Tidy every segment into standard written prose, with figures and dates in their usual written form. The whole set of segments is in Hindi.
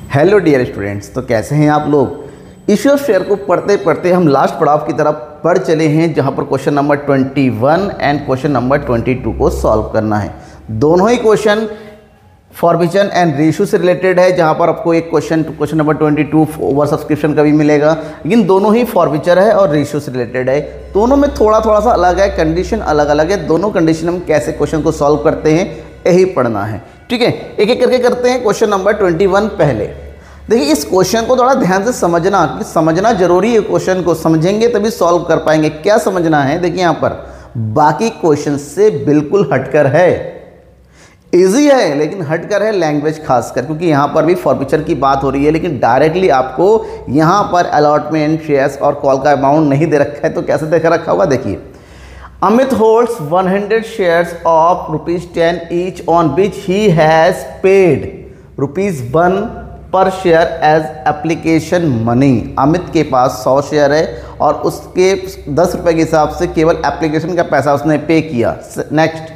हेलो डियर स्टूडेंट्स, तो कैसे हैं आप लोग। इश्यू ऑफ शेयर को पढ़ते पढ़ते हम लास्ट पड़ाव की तरफ बढ़ चले हैं, जहां पर question number 21 and question number 22 को सॉल्व करना है। दोनों ही क्वेश्चन फॉर्मेशन एंड रेशियो से रिलेटेड है, जहां पर आपको एक क्वेश्चन नंबर 22 ओवर सब्सक्रिप्शन का भी मिलेगा, लेकिन दोनों ही फॉर्मेचर है और रेशियो से रिलेटेड है। दोनों में थोड़ा सा अलग है, कंडीशन अलग अलग है। दोनों कंडीशन हम कैसे क्वेश्चन को सॉल्व करते हैं यही पढ़ना है, ठीक है। एक एक करके करते हैं। क्वेश्चन नंबर 21 पहले देखिए, इस क्वेश्चन को थोड़ा ध्यान से समझना, कि समझना जरूरी है। क्वेश्चन को समझेंगे तभी सॉल्व कर पाएंगे। क्या समझना है, देखिए यहाँ पर बाकी क्वेश्चन से बिल्कुल हटकर है, इजी है लेकिन हटकर है लैंग्वेज खासकर, क्योंकि यहाँ पर भी फॉर्मेचर की बात हो रही है, लेकिन डायरेक्टली आपको यहाँ पर अलॉटमेंट, शेयर्स और कॉल का अमाउंट नहीं दे रखा है। तो कैसे देखा रखा हुआ, देखिए Amit holds 100 shares of ₹10 each, on which he has paid ₹1 per share as application money। Amit के पास 100 शेयर है और उसके 10 रुपये के हिसाब से केवल एप्लीकेशन का पैसा उसने पे किया। Next,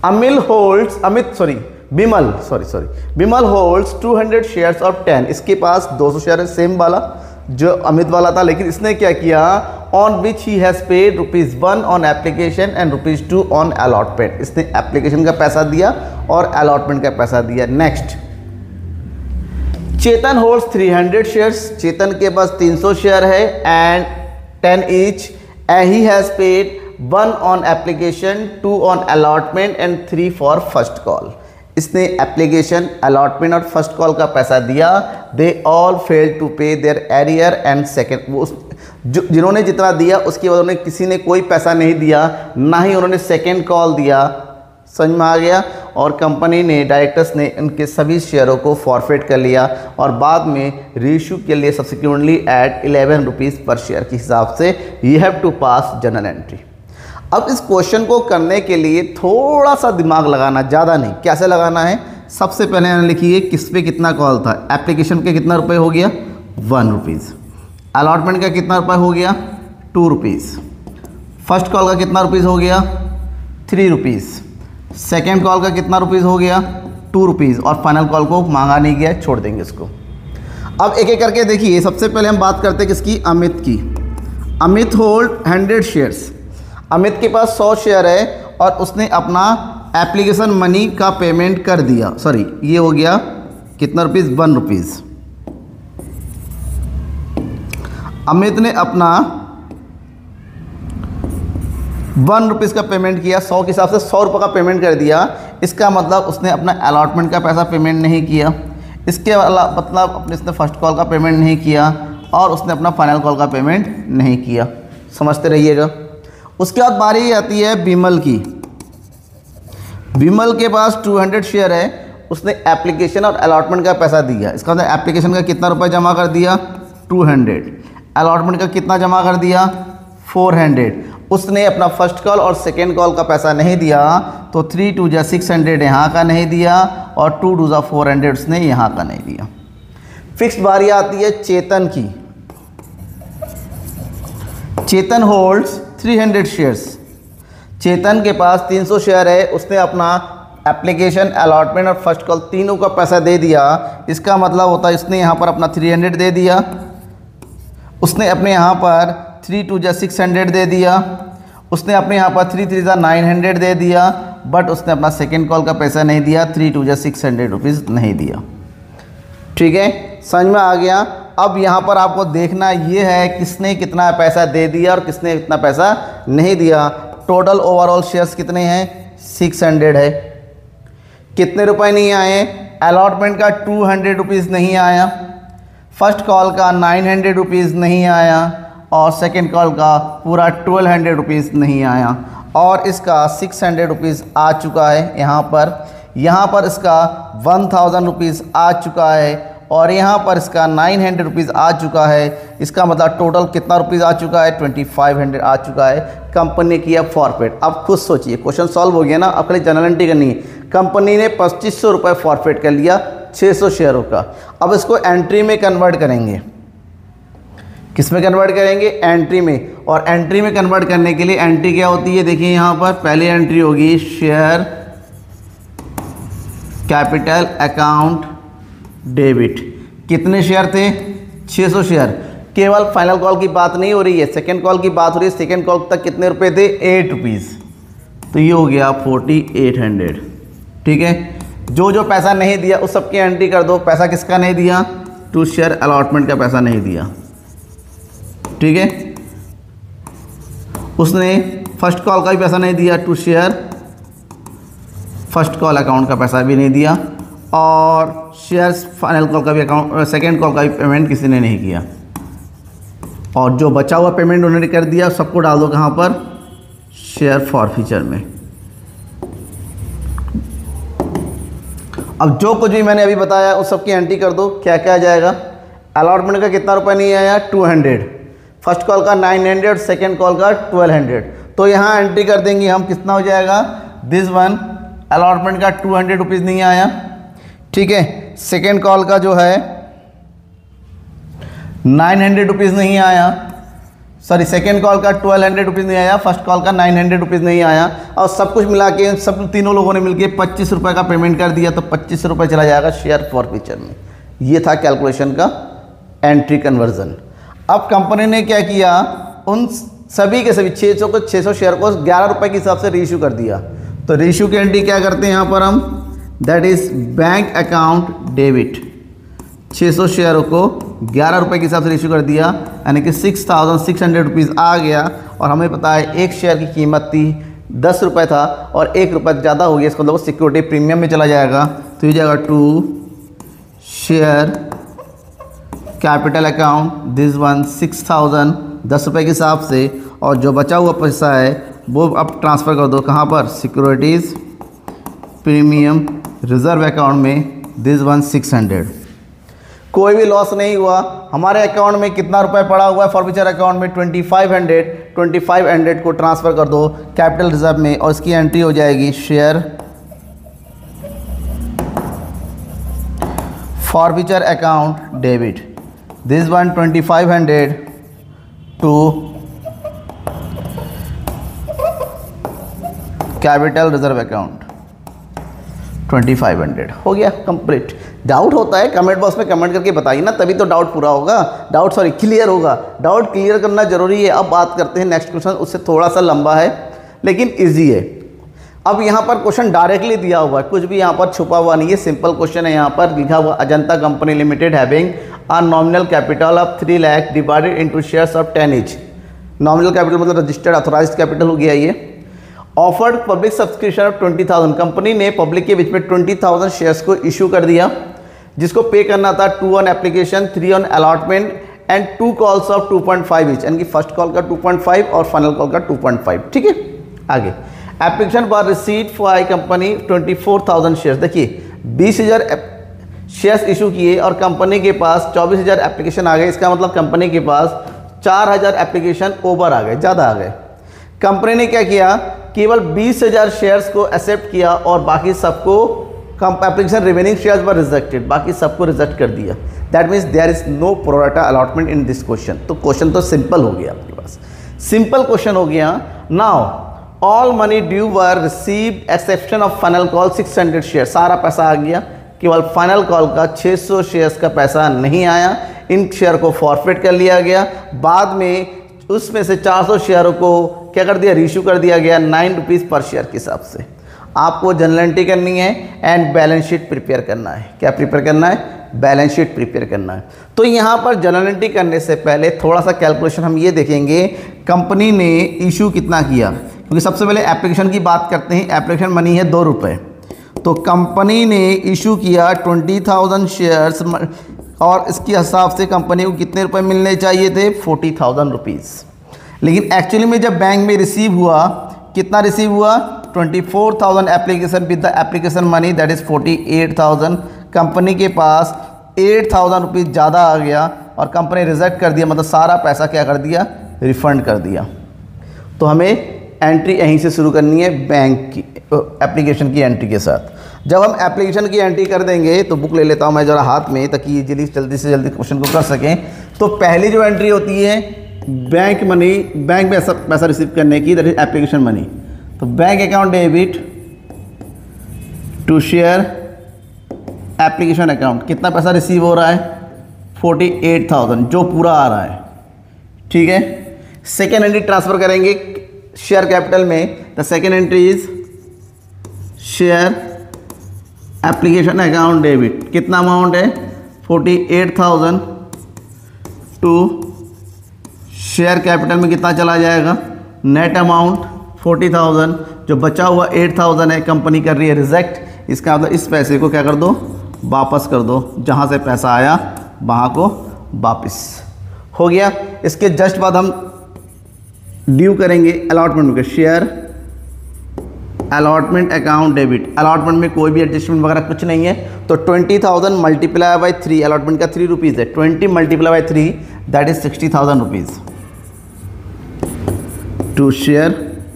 Bimal holds 200 shares of 10। इसके पास 200 शेयर है, सेम वाला जो अमित वाला था, लेकिन इसने क्या किया, on which he has paid ₹1 on application and ₹2 on allotment. इसने एप्लीकेशन का पैसा दिया और अलॉटमेंट का पैसा दिया। Next, Chetan holds 300 shares. Chetan के पास 300 शेयर है and 10 each, and he has paid 1 on application, 2 on allotment and 3 for first call. इसने एप्लीकेशन, अलॉटमेंट और फर्स्ट कॉल का पैसा दिया। They all fail to pay there arrear and second. वो जिन्होंने जितना दिया उसके बाद उन्होंने किसी ने कोई पैसा नहीं दिया, ना ही उन्होंने सेकेंड कॉल दिया। समझ में आ गया। और कंपनी ने, डायरेक्टर्स ने इनके सभी शेयरों को फॉरफिट कर लिया और बाद में रेशियो के लिए सब्सिक्वेंटली एट ₹11 पर शेयर के हिसाब से you have to pass journal entry. अब इस क्वेश्चन को करने के लिए थोड़ा सा दिमाग लगाना, ज़्यादा नहीं। कैसे लगाना है, सबसे पहले मैंने लिखिए किस पे कितना कॉल था। एप्लीकेशन के कितना रुपए हो गया, ₹1। अलॉटमेंट का कितना रुपए हो गया, ₹2। फर्स्ट कॉल का कितना रुपीज़ हो गया, ₹3। सेकेंड कॉल का कितना रुपीज़ हो गया, ₹2। और फाइनल कॉल को मांगा नहीं गया, छोड़ देंगे इसको। अब एक एक करके देखिए। सबसे पहले हम बात करते हैं किसकी, अमित की। Amit hold 100 shares. अमित के पास 100 शेयर है और उसने अपना एप्लीकेशन मनी का पेमेंट कर दिया। सॉरी, ये हो गया कितना रुपीज़, ₹1। अमित ने अपना ₹1 का पेमेंट किया। 100 के हिसाब से ₹100 का पेमेंट कर दिया। इसका मतलब उसने अपना अलॉटमेंट का पैसा पेमेंट नहीं किया। इसके मतलब इसने फर्स्ट कॉल का पेमेंट नहीं किया और उसने अपना फाइनल कॉल का पेमेंट नहीं किया। समझते रहिएगा। उसके बाद बारी आती है बिमल की। बिमल के पास 200 शेयर है। उसने एप्लीकेशन और अलॉटमेंट का पैसा दिया। इसका मतलब एप्लीकेशन का कितना रुपए जमा कर दिया, 200। अलॉटमेंट का कितना जमा कर दिया, 400। उसने अपना फर्स्ट कॉल और सेकेंड कॉल का पैसा नहीं दिया, तो 3 2 जा 600 यहाँ का नहीं दिया और 2 2 जा 400 उसने यहाँ का नहीं दिया। फिक्स्ड बारी आती है चेतन की। चेतन होल्ड्स 300 शेयर्स। चेतन के पास 300 शेयर है। उसने अपना एप्लीकेशन, अलॉटमेंट और फर्स्ट कॉल तीनों का पैसा दे दिया। इसका मतलब होता है इसने यहाँ पर अपना 300 दे दिया। उसने अपने यहाँ पर 3 2 जा 600 दे दिया। उसने अपने यहाँ पर 3 3 जा 900 दे दिया, बट उसने अपना सेकेंड कॉल का पैसा नहीं दिया, 3 2 जा 600 रुपीज़ नहीं दिया। ठीक है, समझ में आ गया। अब यहाँ पर आपको देखना ये है किसने कितना पैसा दे दिया और किसने कितना पैसा नहीं दिया। टोटल ओवरऑल शेयर्स कितने हैं, 600 है। कितने रुपए नहीं आए, अलॉटमेंट का ₹200 नहीं आया, फर्स्ट कॉल का ₹900 नहीं आया और सेकेंड कॉल का पूरा ₹1200 नहीं आया। और इसका ₹600 आ चुका है यहाँ पर इसका ₹1000 आ चुका है और यहाँ पर इसका ₹900 आ चुका है। इसका मतलब टोटल कितना रुपीज़ आ चुका है, 2500 आ चुका है। कंपनी ने किया फॉरफिट। अब खुद सोचिए, क्वेश्चन सॉल्व हो गया ना। अब खाली जर्नल एंट्री करनी है। कंपनी ने ₹2500 फॉरफिट कर लिया 600 शेयरों का। अब इसको एंट्री में कन्वर्ट करेंगे। किस में कन्वर्ट करेंगे, एंट्री में। और एंट्री में कन्वर्ट करने के लिए एंट्री क्या होती है, देखिए यहाँ पर पहली एंट्री होगी शेयर कैपिटल अकाउंट डेबिट। कितने शेयर थे? 600 शेयर। केवल फाइनल कॉल की बात नहीं हो रही है, सेकेंड कॉल की बात हो रही है। सेकेंड कॉल तक कितने रुपए थे? 8 रुपीज़। तो ये हो गया 4800। ठीक है, जो जो पैसा नहीं दिया उस सबकी एंट्री कर दो। पैसा किसका नहीं दिया? टू शेयर अलॉटमेंट का पैसा नहीं दिया। ठीक है, उसने फर्स्ट कॉल का भी पैसा नहीं दिया, to share first call account का पैसा भी नहीं दिया, और शेयर्स फाइनल कॉल का भी अकाउंट, सेकेंड कॉल का भी पेमेंट किसी ने नहीं किया। और जो बचा हुआ पेमेंट उन्होंने कर दिया, सबको डाल दो कहाँ पर? शेयर फॉरफीचर में। अब जो कुछ भी मैंने अभी बताया उस सबकी एंट्री कर दो। क्या क्या आ जाएगा? अलॉटमेंट का कितना रुपये नहीं आया? 200। फर्स्ट कॉल का 900, सेकेंड कॉल का 1200। तो यहाँ एंट्री कर देंगे हम, कितना हो जाएगा? दिस वन अलॉटमेंट का 200 रुपीज़ नहीं आया। ठीक है, सेकेंड कॉल का जो है 900 रुपीज़ नहीं आया, सॉरी सेकेंड कॉल का 1200 रुपीज़ नहीं आया, फर्स्ट कॉल का 900 रुपीज़ नहीं आया, और सब कुछ मिला के सब तीनों लोगों ने मिलके 25 रुपये का पेमेंट कर दिया। तो 25 रुपये चला जाएगा शेयर फॉरफीचर में। ये था कैलकुलेशन का एंट्री कन्वर्जन। अब कंपनी ने क्या किया? उन सभी के सभी 600 को 600 शेयर को 11 रुपये के हिसाब से रीइश्यू कर दिया। तो रीइश्यू की एंट्री क्या करते हैं यहाँ पर हम? That is bank account debit. 600 शेयरों को 11 रुपये के हिसाब से रीइश्यू कर दिया, यानी कि 6600 रुपीज़ आ गया। और हमें पता है एक शेयर की कीमत थी 10 रुपये था, और 1 रुपये ज़्यादा हो गया, इसका मतलब सिक्योरिटी प्रीमियम में चला जाएगा। तो ये जाएगा to share capital account, this one 6000 10 रुपये के हिसाब से, और जो बचा हुआ पैसा है वो अब ट्रांसफ़र कर दो कहाँ पर? सिक्योरिटीज़ प्रीमियम रिजर्व अकाउंट में, दिस वन 600। कोई भी लॉस नहीं हुआ। हमारे अकाउंट में कितना रुपए पड़ा हुआ है? फॉरफीचर अकाउंट में 2500 को ट्रांसफ़र कर दो कैपिटल रिजर्व में, और इसकी एंट्री हो जाएगी share forfeiture account debit, this one 2500 to capital reserve account 2500। हो गया कंप्लीट। डाउट होता है कमेंट बॉक्स में कमेंट करके बताइए ना, तभी तो डाउट पूरा होगा, क्लियर होगा। डाउट क्लियर करना जरूरी है। अब बात करते हैं नेक्स्ट क्वेश्चन, उससे थोड़ा सा लंबा है लेकिन इजी है। अब यहाँ पर क्वेश्चन डायरेक्टली दिया हुआ है, कुछ भी यहाँ पर छुपा हुआ नहीं है, सिंपल क्वेश्चन है। यहाँ पर लिखा हुआ Ajanta company limited having a nominal capital of 3 lakh divided into shares of 10 each. Nominal capital मतलब रजिस्टर्ड ऑथोराइज्ड कैपिटल हो गया ये। Offered public subscription of 20,000, company ने पब्लिक के बीच में 20,000 शेयर्स को इशू कर दिया, जिसको पे करना था 2 on application, 3 on allotment and 2 calls of 2.5 each, यानी कि फर्स्ट कॉल का 2.5 और फाइनल कॉल का 2.5। ठीक है, आगे application for receipt for company 24,000 shares. देखिए 20,000 शेयर्स इशू किए और कंपनी के पास 24,000 एप्लीकेशन आ गए। इसका मतलब कंपनी के पास 4,000 एप्लीकेशन ओवर आ गए, ज़्यादा आ गए। कंपनी ने क्या किया? केवल 20,000 शेयर्स को एक्सेप्ट किया और बाकी सबको एप्लीकेशन रिमेनिंग शेयर्स पर रिजेक्टेड, बाकी सबको रिजेक्ट कर दिया। That means there is no pro rata allotment in this question. तो क्वेश्चन तो सिंपल हो गया, आपके पास सिंपल क्वेश्चन हो गया। Now all money due were received exception of final call 600 share, सारा पैसा आ गया, केवल फाइनल कॉल का 600 शेयर्स का पैसा नहीं आया। इन शेयर को फॉरफिट कर लिया गया। बाद में उसमें से 400 शेयरों को क्या कर दिया? रीइश्यू कर दिया गया 9 रुपीज़ पर शेयर के हिसाब से। आपको जनरल एंट्री करनी है एंड बैलेंस शीट प्रिपेयर करना है। क्या प्रिपेयर करना है? बैलेंस शीट प्रिपेयर करना है। तो यहाँ पर जनरल एंट्री करने से पहले थोड़ा सा कैलकुलेशन हम ये देखेंगे, कंपनी ने इशू कितना किया, क्योंकि सबसे पहले एप्लीकेशन की बात करते हैं। एप्लीकेशन मनी है 2 रुपये, तो कंपनी ने इशू किया 20,000 शेयर्स, और इसके हिसाब से कंपनी को कितने रुपए मिलने चाहिए थे? 40,000 रुपीज़। लेकिन एक्चुअली में जब बैंक में रिसीव हुआ, कितना रिसीव हुआ? 24,000 application with the application money, that is 48,000। Company के पास 8,000 रुपीज़ ज़्यादा आ गया और कंपनी रिजेक्ट कर दिया, मतलब सारा पैसा क्या कर दिया? रिफंड कर दिया। तो हमें एंट्री यहीं से शुरू करनी है, बैंक की एप्लीकेशन की एंट्री के साथ। जब हम एप्लीकेशन की एंट्री कर देंगे, तो बुक ले लेता हूँ मैं ज़रा हाथ में, ताकि ये जल्दी से जल्दी क्वेश्चन को कर सकें। तो पहली जो एंट्री होती है बैंक मनी, बैंक में पैसा रिसीव करने की, दैट इज एप्लीकेशन मनी। तो bank account debit to share application account, कितना पैसा रिसीव हो रहा है? 48,000 जो पूरा आ रहा है, ठीक है। सेकेंड एंट्री ट्रांसफ़र करेंगे शेयर कैपिटल में। The second entry is share application account debit. कितना अमाउंट है? 48,000 टू शेयर कैपिटल में कितना चला जाएगा? नेट अमाउंट 40,000, जो बचा हुआ 8,000 है कंपनी कर रही है रिजेक्ट। इसका मतलब इस पैसे को क्या कर दो? वापस कर दो, जहाँ से पैसा आया वहाँ को वापस हो गया। इसके जस्ट बाद हम ड्यू करेंगे अलॉटमेंट के share allotment account debit. Allotment में कोई भी एडजस्टमेंट वगैरह कुछ नहीं है, तो 20,000 मल्टीप्लाई बाई 3, अलॉटमेंट का 3 रुपीज़ है, 20 multiply by 3 that is 60,000 rupees to share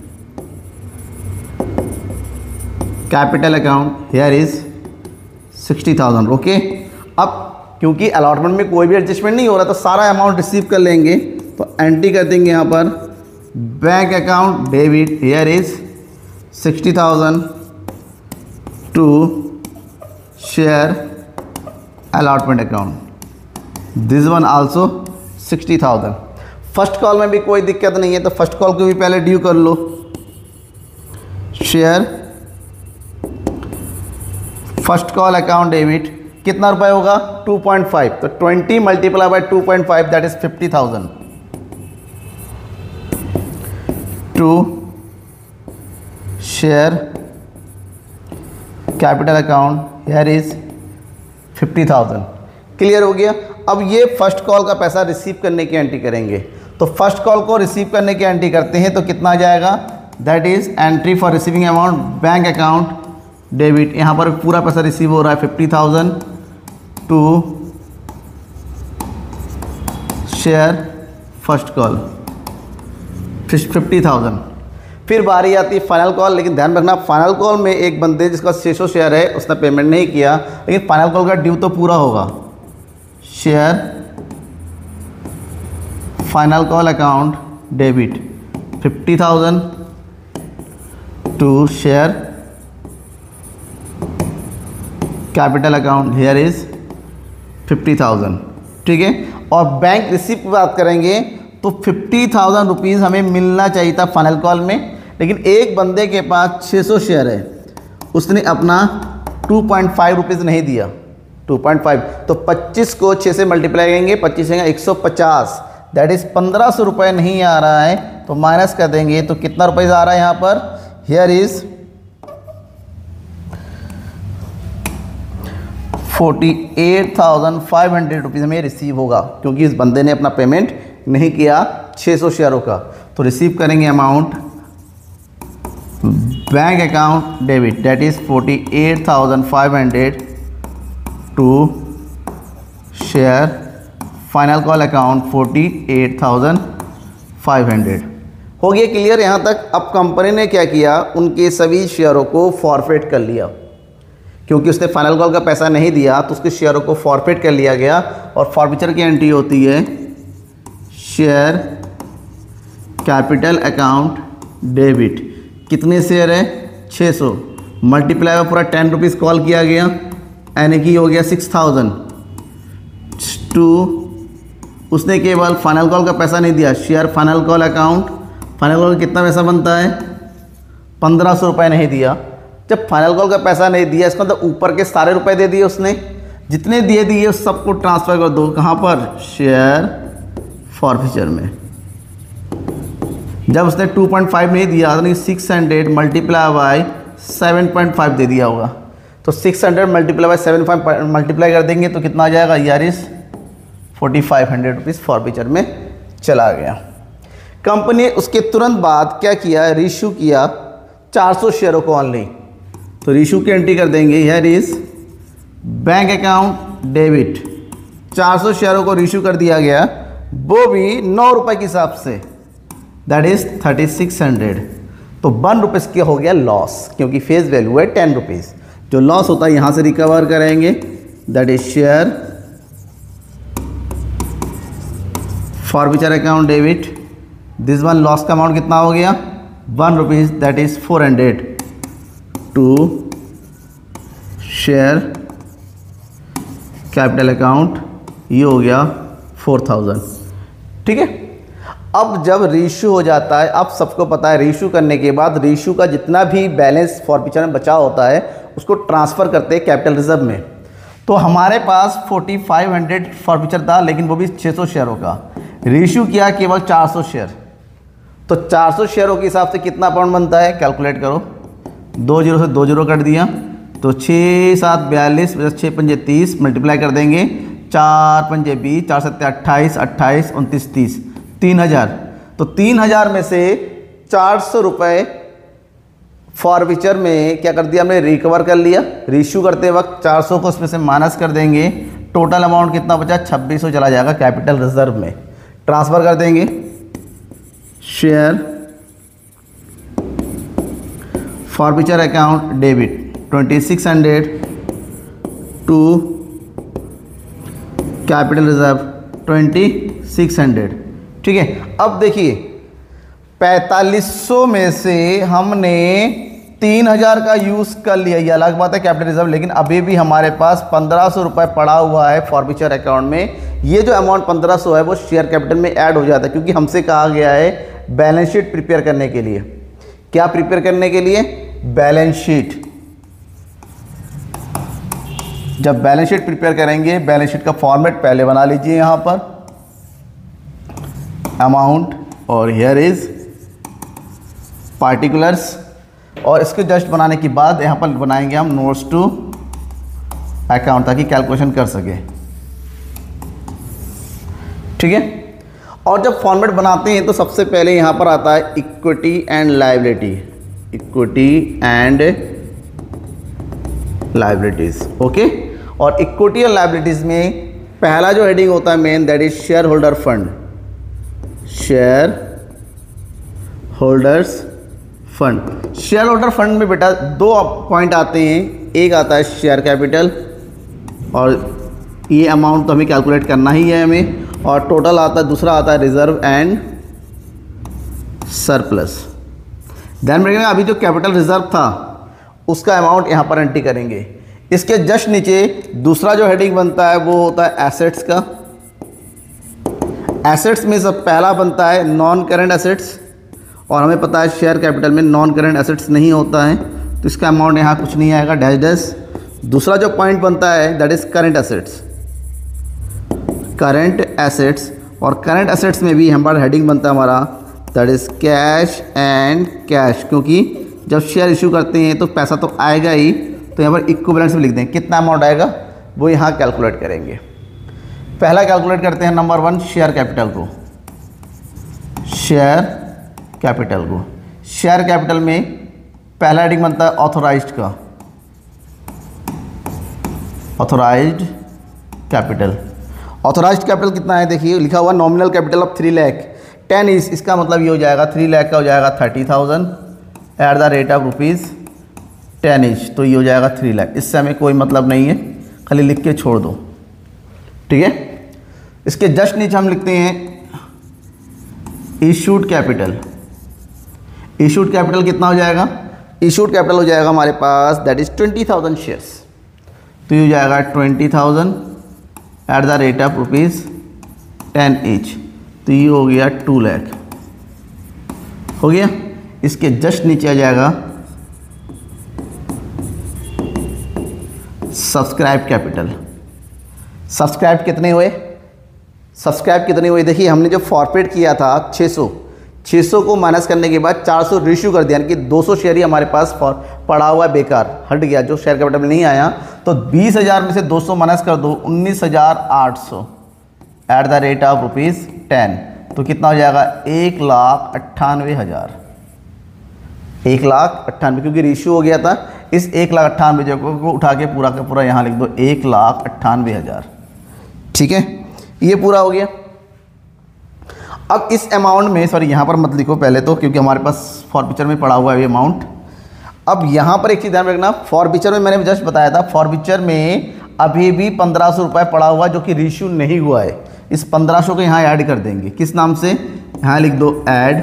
capital account. Here is 60,000। Okay, अब क्योंकि अलॉटमेंट में कोई भी एडजस्टमेंट नहीं हो रहा तो सारा अमाउंट रिसीव कर लेंगे, तो एंट्री कर देंगे यहाँ पर bank account debit. Here is 60,000 to share allotment account, this one also 60,000। First call में भी कोई दिक्कत नहीं है, तो फर्स्ट कॉल को भी पहले ड्यू कर लो। Share first call account debit कितना रुपए होगा? 2.5, तो 20 multiply by 2.5 that is 50,000 to share capital account. Here is 50,000। Clear हो गया। अब ये फर्स्ट कॉल का पैसा रिसीव करने की एंट्री करेंगे, तो फर्स्ट कॉल को रिसीव करने की एंट्री करते हैं तो कितना आ जाएगा? That is entry for receiving amount bank account debit. यहाँ पर पूरा पैसा रिसीव हो रहा है 50,000 टू शेयर फर्स्ट कॉल 50,000। फिर बारी आती है फाइनल कॉल, लेकिन ध्यान रखना फाइनल कॉल में एक बंदे जिसका 600 शेयर है उसने पेमेंट नहीं किया, लेकिन फाइनल कॉल का ड्यू तो पूरा होगा। Share final call account debit 50,000 to share capital account. Here is 50,000, ठीक है। और बैंक रिसीव की बात करेंगे तो 50,000 रुपीज़ हमें मिलना चाहिए था फाइनल कॉल में, लेकिन एक बंदे के पास 600 शेयर है, उसने अपना 2.5 रुपीज़ नहीं दिया। 2.5 तो 25 को 6 से मल्टीप्लाई करेंगे, 25 है 150, दैट इज़ 1,500 रुपये नहीं आ रहा है, तो माइनस कर देंगे तो कितना रुपये आ रहा है यहाँ पर? हियर इज़ 48,500 रुपीज़ हमें रिसीव होगा, क्योंकि इस बंदे ने अपना पेमेंट नहीं किया 600 शेयरों का। तो रिसीव करेंगे amount bank account debit, that is 48,500 to share final call account 48,500। हो गया क्लियर यहाँ तक। अब कंपनी ने क्या किया? उनके सभी शेयरों को फॉरफिट कर लिया, क्योंकि उसने फाइनल कॉल का पैसा नहीं दिया तो उसके शेयरों को फॉरफिट कर लिया गया। और फॉरफिचर की एंट्री होती है शेयर कैपिटल अकाउंट डेबिट। कितने शेयर है? 600 मल्टीप्लाई में पूरा 10 रुपीज़ कॉल किया गया, यानी कि हो गया 6,000 टू उसने केवल फाइनल कॉल का पैसा नहीं दिया। Share final call account, final call का कितना पैसा बनता है? 1,500 रुपये नहीं दिया। जब फाइनल कॉल का पैसा नहीं दिया, इसका मतलब ऊपर के सारे रुपए दे दिए उसने, जितने दिए उस सबको ट्रांसफ़र कर दो। कहाँ पर? शेयर फॉरफिचर में। जब उसने 2.5 नहीं दिया तो 600 मल्टीप्लाई बाई 7.5 दे दिया होगा, तो 600 मल्टीप्लाई बाई 7.5 मल्टीप्लाई कर देंगे तो कितना आ जाएगा? यार इस 4,500 रुपीज़ फॉरफिचर में चला गया। कंपनी उसके तुरंत बाद क्या किया? रीशू किया 400 शेयरों को ऑनली, तो रीशू की एंट्री कर देंगे। Here is bank account debit, 400 शेयरों को रीशू कर दिया गया, वो भी 9 रुपये के हिसाब से, दैट इज़ 3,600। तो 1 रुपये क्या हो गया? लॉस, क्योंकि फेस वैल्यू है 10 रुपीज़। जो लॉस होता है यहाँ से रिकवर करेंगे, that is share forfeiture account debit. This one loss का अमाउंट कितना हो गया? 1 rupees, that is 400 to share capital account ये हो गया 4000। ठीक है, अब जब रीशू हो जाता है, अब सबको पता है रीशू करने के बाद रीशू का जितना भी बैलेंस फॉरफीचर में बचा होता है उसको ट्रांसफ़र करते हैं कैपिटल रिजर्व में। तो हमारे पास 4500 फॉरफीचर था, लेकिन वो भी 600 शेयरों का। रीशू किया केवल 400 शेयर, तो 400 शेयरों के हिसाब से कितना पाउंड बनता है, कैलकुलेट करो। 2 जीरो से 2 जीरो कट दिया, तो 6 7 42, 6 पंजे 30, मल्टीप्लाई कर देंगे, 4 पंजे 20, 4 7 28, 28 29 30, 3000। तो 3000 में से 400 रुपये फॉरफीचर में क्या कर दिया हमने, रिकवर कर लिया। रीशू करते वक्त 400 को उसमें से माइनस कर देंगे, टोटल अमाउंट कितना बचा, 2600 चला जाएगा कैपिटल रिजर्व में। ट्रांसफ़र कर देंगे, share forfeiture account debit 2600 to capital reserve 2600। ठीक है, अब देखिए 4500 में से हमने 3000 का यूज़ कर लिया, ये अलग बात है कैपिटल रिजर्व, लेकिन अभी भी हमारे पास 1500 रुपये पड़ा हुआ है फॉरफीचर अकाउंट में। ये जो अमाउंट 1500 है वो शेयर कैपिटल में ऐड हो जाता है, क्योंकि हमसे कहा गया है बैलेंस शीट प्रिपेयर करने के लिए। क्या प्रिपेयर करने के लिए, बैलेंस शीट। जब बैलेंस शीट प्रिपेयर करेंगे, बैलेंस शीट का फॉर्मेट पहले बना लीजिए, यहाँ पर अमाउंट और हियर इज पार्टिकुलर्स, और इसके जस्ट बनाने के बाद यहाँ पर बनाएंगे हम नोट्स टू अकाउंट, ताकि कैलकुलेशन कर सके। ठीक है, और जब फॉर्मेट बनाते हैं तो सबसे पहले यहाँ पर आता है equity and liability, equity and liabilities. Okay, और इक्विटी और लायबिलिटीज में पहला जो हेडिंग होता है main, that is shareholder fund, shareholders fund. Shareholder fund में बेटा 2 पॉइंट आते हैं, एक आता है शेयर कैपिटल, और ये अमाउंट तो हमें कैलकुलेट करना ही है हमें, और टोटल आता है, दूसरा आता है रिजर्व एंड सरप्लस। ध्यान रखिएगा, अभी जो कैपिटल रिजर्व था उसका अमाउंट यहाँ पर एंट्री करेंगे। इसके जस्ट नीचे दूसरा जो हेडिंग बनता है वो होता है एसेट्स का। एसेट्स में सब पहला बनता है नॉन करेंट एसेट्स, और हमें पता है शेयर कैपिटल में नॉन करेंट एसेट्स नहीं होता है, तो इसका अमाउंट यहाँ कुछ नहीं आएगा, डैश डैश। दूसरा जो पॉइंट बनता है that is current assets, current assets, और करेंट एसेट्स में भी हमारा हेडिंग बनता है हमारा that is cash and cash, क्योंकि जब शेयर इशू करते हैं तो पैसा तो आएगा ही, तो यहाँ पर इक्विवेलेंट में लिख दें कितना अमाउंट आएगा, वो यहाँ कैलकुलेट करेंगे। पहला कैलकुलेट करते हैं नंबर 1 शेयर कैपिटल को, शेयर कैपिटल को। शेयर कैपिटल में पहला हेडिंग बनता है ऑथोराइज्ड का, ऑथोराइज्ड कैपिटल। ऑथोराइज्ड कैपिटल कितना है, देखिए लिखा हुआ nominal capital of 3 lakh 10 is, इसका मतलब ये हो जाएगा 3 लाख का हो जाएगा 30,000 at the rate of ₹10 each, तो ये हो जाएगा 3 लाख। इससे हमें कोई मतलब नहीं है, खाली लिख के छोड़ दो। ठीक है, इसके जस्ट नीचे हम लिखते हैं इशूड कैपिटल। इशूड कैपिटल कितना हो जाएगा, इशूड कैपिटल हो जाएगा हमारे पास दैट इज 20,000 शेयर्स, तो ये हो जाएगा 20,000 at the rate of ₹10 each, तो ये हो गया 2 लाख हो गया। इसके जस्ट नीचे आ जाएगा सब्सक्राइब कैपिटल। सब्सक्राइब कितने हुए, सब्सक्राइब कितने हुए, देखिए हमने जो फॉरफिट किया था 600 को माइनस करने के बाद 400 रिश्यू कर दिया, यानी कि 200 शेयर ही हमारे पास पड़ा हुआ है, बेकार हट गया, जो शेयर कैपिटल में नहीं आया। तो 20,000 में से 200 माइनस कर दो, 19,800 एट द रेट ऑफ ₹10, तो कितना हो जाएगा 1,98,000, 1,98,000, क्योंकि रेशियो हो गया था। इस 1,98,000 को उठा के पूरा का पूरा यहाँ लिख दो 1,98,000। ठीक है, ये पूरा हो गया। अब इस अमाउंट में, सॉरी यहाँ पर मत लिखो पहले तो, क्योंकि हमारे पास फॉरफीचर में पड़ा हुआ है ये अमाउंट। अब यहाँ पर एक चीज़ ध्यान रखना, फॉरफीचर में मैंने जस्ट बताया था, फॉरफीचर में अभी भी 1,500 रुपये पड़ा हुआ जो कि रेशियो नहीं हुआ है। इस 1,500 को यहाँ ऐड कर देंगे, किस नाम से, यहाँ लिख दो add,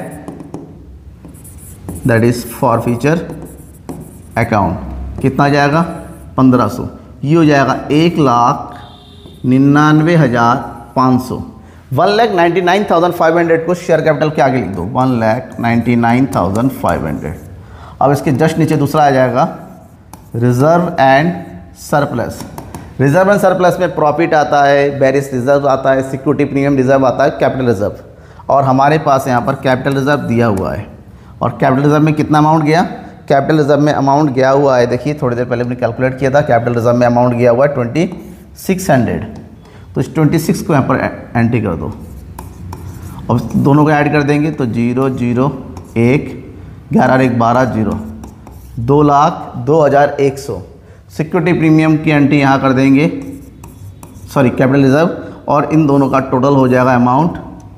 that is forfeiture account. कितना जाएगा 1,500, ये हो जाएगा 99,500। 1,99,500 को शेयर कैपिटल के आगे लिख दो, 1,99,500। अब इसके जस्ट नीचे दूसरा आ जाएगा reserve and surplus. Reserve and surplus में प्रॉफिट आता है, वेरियस रिजर्व आता है, सिक्योरिटी प्रीमियम रिजर्व आता है, कैपिटल रिजर्व। और हमारे पास यहाँ पर कैपिटल रिजर्व दिया हुआ है। और कैपिटल रिजर्व में कितना अमाउंट गया? कैपिटल रिजर्व में अमाउंट गया हुआ है, देखिए थोड़ी देर पहले हमने कैलकुलेट किया था। कैपिटल रिजर्व में अमाउंट गया हुआ है 2600। तो इस 26 को यहाँ पर एंट्री कर दो। अब दोनों को ऐड कर देंगे तो 0 0 1 11 1 12 0, 2,02,100। सिक्योरिटी प्रीमियम की एंट्री यहाँ कर देंगे, सॉरी कैपिटल रिजर्व, और इन दोनों का टोटल हो जाएगा अमाउंट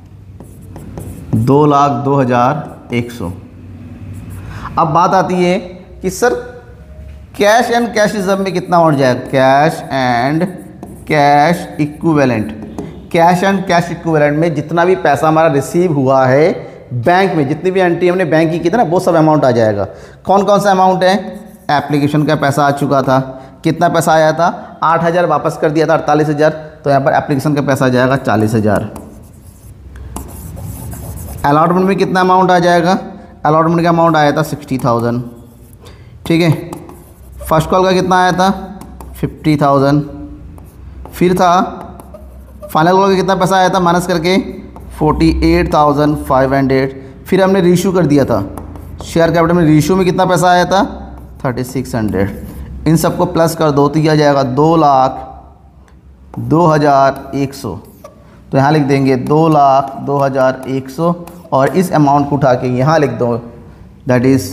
2,02,100। अब बात आती है कि sir cash and cash reserve में कितना अमाउंट जाएगा? Cash and cash equivalent. Cash and cash equivalent में जितना भी पैसा हमारा रिसीव हुआ है बैंक में, जितनी भी एंट्री हमने बैंक की थी ना, वो सब अमाउंट आ जाएगा। कौन कौन सा अमाउंट है? एप्लीकेशन का पैसा आ चुका था, कितना पैसा आया था? 8,000 वापस कर दिया था, 48,000। तो यहाँ पर एप्लीकेशन का पैसा आ जाएगा 40,000। अलॉटमेंट में कितना अमाउंट आ जाएगा? अलॉटमेंट का अमाउंट आया था 60,000, ठीक है। फर्स्ट कॉल का कितना आया था? 50,000। फिर था फाइनल कॉल का कितना पैसा आया था माइनस करके? 48,500। फिर हमने रीशू कर दिया था शेयर कैपिटल में, रीशू में कितना पैसा आया था? 3,600। इन सबको प्लस कर दो तो यह आ जाएगा 2,02,100। तो यहाँ लिख देंगे 2,02,100 और इस अमाउंट को उठा के यहाँ लिख दो, दैट इज़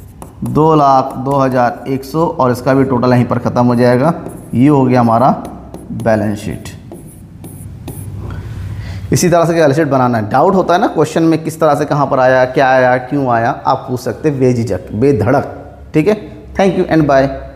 2,02,100 और इसका भी टोटल यहीं पर ख़त्म हो जाएगा। ये हो गया हमारा बैलेंस शीट। इसी तरह से बैलेंस शीट बनाना है। डाउट होता है ना क्वेश्चन में किस तरह से, कहाँ पर आया, क्या आया, क्यों आया, आप पूछ सकते बेझिझक, बेधड़क, ठीक है। Thank you and bye.